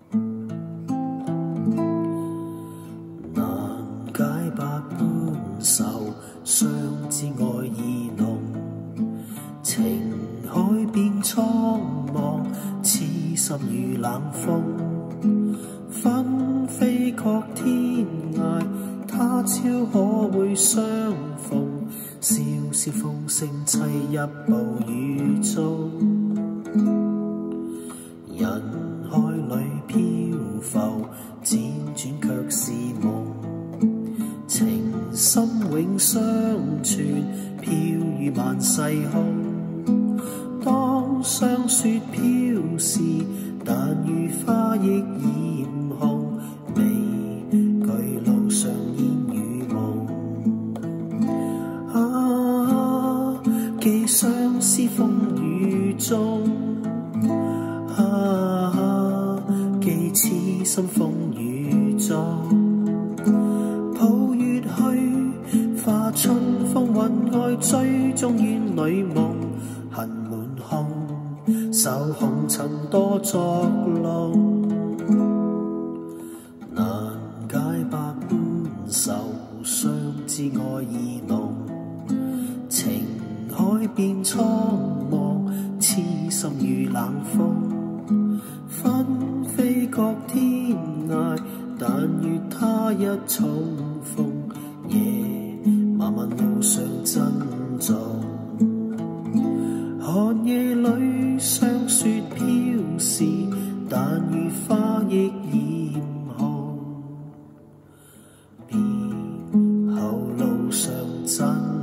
难解百般愁，相知爱意浓。情海变苍茫，痴心遇冷风。纷飞各天涯，他朝可會相逢？笑笑風聲凄泣暴雨中，人海裏漂浮，輾轉卻是夢。情深永相傳，飄於萬世空。當霜雪飄時，但如花亦艷紅。未懼路上煙與夢。啊，寄相思風雨中。啊，寄痴心風雨中。抱月去，化春風雲外，追蹤怨女夢。恨滿胸，受紅塵多作弄。難解百般愁，相知愛意濃。情海變蒼茫，痴心遇冷風。紛飛各天涯，但願他一重逢。夜漫漫路上珍重。寒夜裏霜雪飄時，但如花亦艷紅。別後路上珍